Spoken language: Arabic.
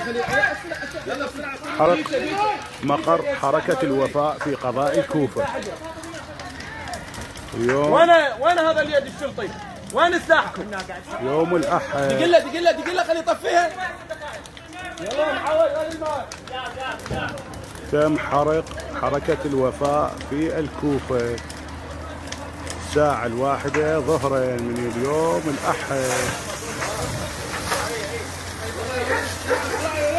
مقر حركة الوفاء في قضاء الكوفة. وين هذا اليد الشرطي؟ وين سلاحكم؟ يوم الأحد. دقيقة خلي يطفيها. يلا معود الماء. تم حرق حركة الوفاء في الكوفة الساعة 1 ظهرا من اليوم الأحد.